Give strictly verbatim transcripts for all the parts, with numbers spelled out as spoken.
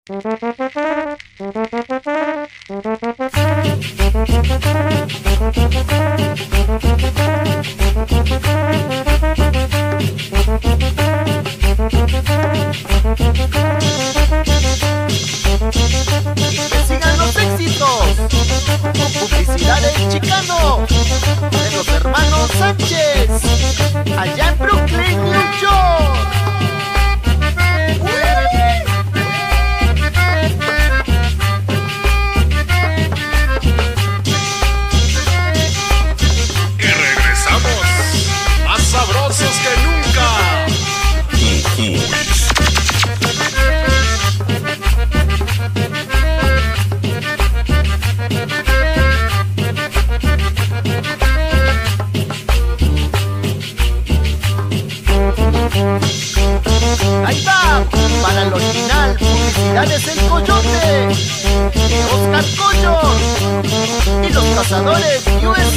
Y que sigan los éxitos. Publicidades Chicano de los hermanos Sánchez, allá en Brooklyn, New York. Y regresamos más sabrosos que nunca. Ahí va, para el original, publicidades El Coyote, de Oscar Coyo y los Cazadores U S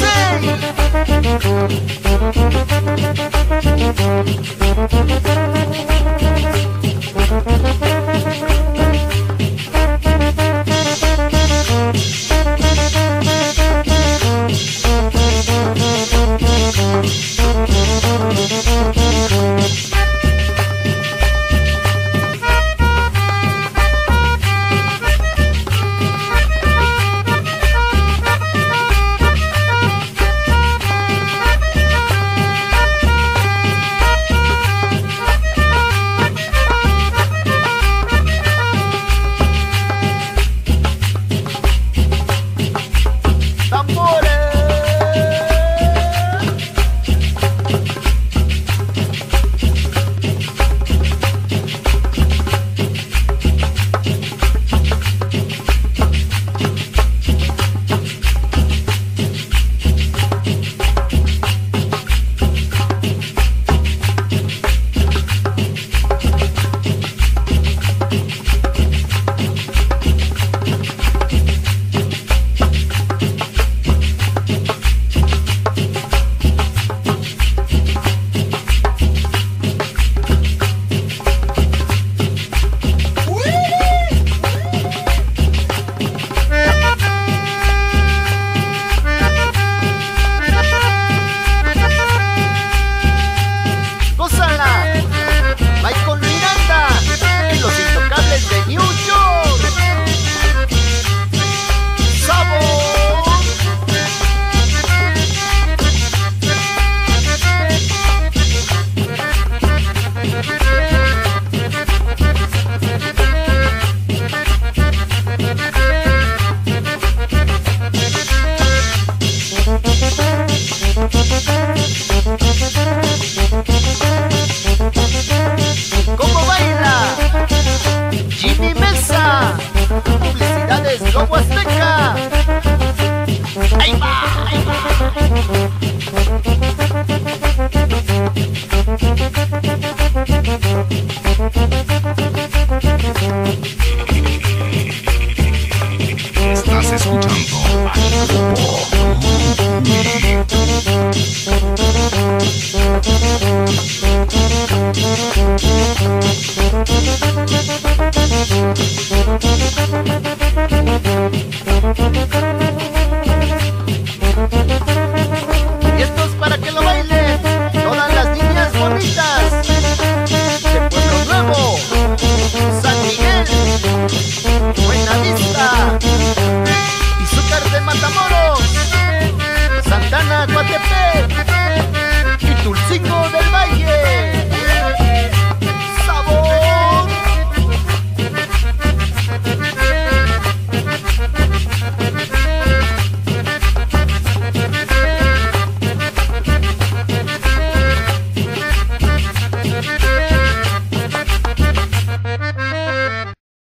¿Cómo baila? Jimmy Mesa, publicidades Lobo Azteca. Ahí va, ahí va. Estás escuchando al grupo. Y esto es para que lo bailen todas las niñas bonitas de Pueblo Nuevo, San Miguel, Buenavista, Izúcar de Matamoros, Santana, Coatepec,